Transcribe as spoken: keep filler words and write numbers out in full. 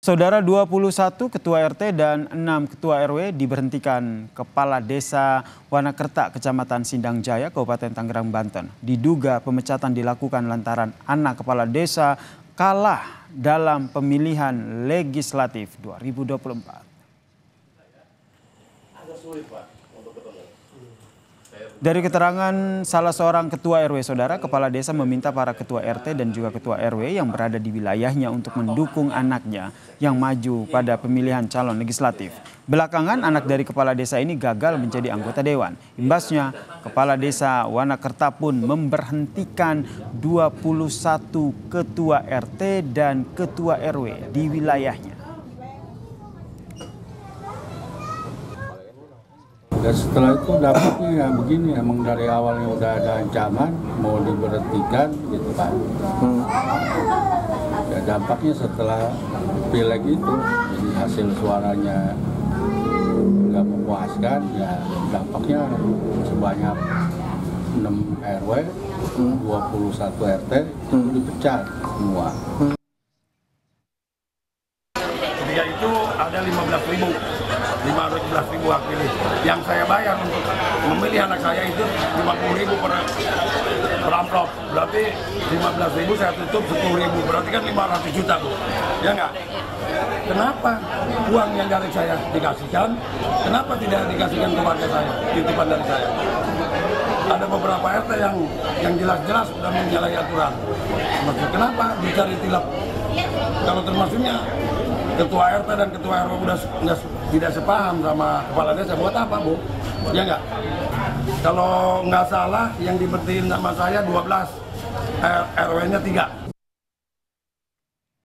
Saudara, dua puluh satu ketua R T dan enam ketua R W diberhentikan Kepala Desa Wanakerta, Kecamatan Sindang Jaya, Kabupaten Tangerang, Banten. Diduga pemecatan dilakukan lantaran anak kepala desa kalah dalam pemilihan legislatif dua ribu dua puluh empat. Dari keterangan salah seorang ketua R W, saudara, kepala desa meminta para ketua R T dan juga ketua R W yang berada di wilayahnya untuk mendukung anaknya yang maju pada pemilihan calon legislatif. Belakangan anak dari kepala desa ini gagal menjadi anggota dewan. Imbasnya, kepala desa Wanakerta pun memberhentikan dua puluh satu ketua R T dan ketua R W di wilayahnya. Dan setelah itu dampaknya ya begini, emang dari awalnya udah ada ancaman mau diberhentikan gitu kan. Hmm. Ya dampaknya setelah pileg itu, jadi hasil suaranya nggak memuaskan, ya dampaknya sebanyak enam R W, hmm. dua puluh satu R T hmm. dipecat semua. Hmm. Dia itu ada lima belas ribu. lima belas ribu hak pilih. Yang saya bayar untuk memilih anak saya itu lima puluh ribu per, per amplop. Berarti lima belas ribu saya tutup sepuluh ribu. Berarti kan lima ratus juta, Bu. Ya nggak? Kenapa uang yang dari saya dikasihkan, kenapa tidak dikasihkan ke warga saya, titipan dari saya? Ada beberapa R T yang yang jelas-jelas sudah menyalahi aturan. Maksud kenapa dicari tilap? Kalau termasuknya ketua R T dan ketua R W udah nggak tidak sepaham sama kepala desa, buat apa, Bu? Ya nggak? Kalau nggak salah yang diberhentiin sama saya dua belas, R W-nya tiga.